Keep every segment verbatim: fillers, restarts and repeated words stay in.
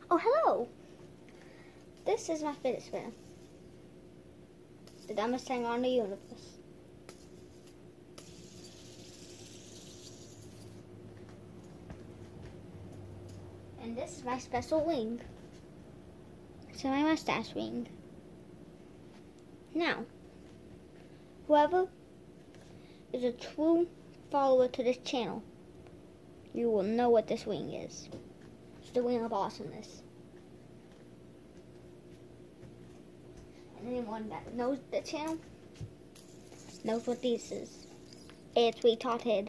Oh, hello. This is my fidget spinner. The dumbest thing on the universe. And this is my special wing. It's my mustache wing. Now, whoever is a true follower to this channel, you will know what this wing is. It's the wing of awesomeness. And anyone that knows the channel knows what this is. It's retarded.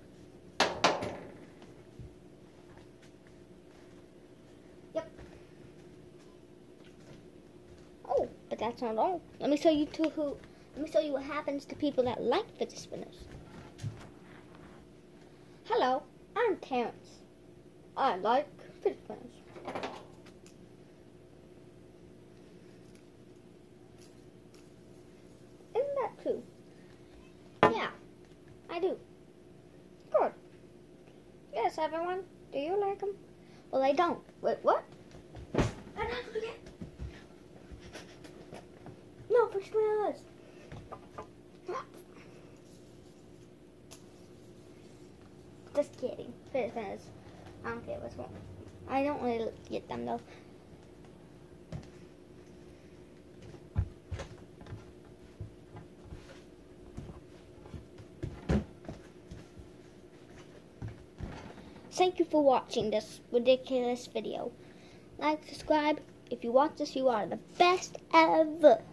Yep. Oh, but that's not all. Let me show you two who. Let me show you what happens to people that like fidget spinners. Hello, I'm Terrence. I like fidget spinners. Isn't that true? Yeah, I do. Good. Yes, everyone. Do you like them? Well, I don't. Wait, what? I don't forget. No, for sure. Just kidding. Fidget spinners. I don't care what's wrong. I don't really get them though. Thank you for watching this ridiculous video. Like, subscribe. If you watch this, you are the best ever.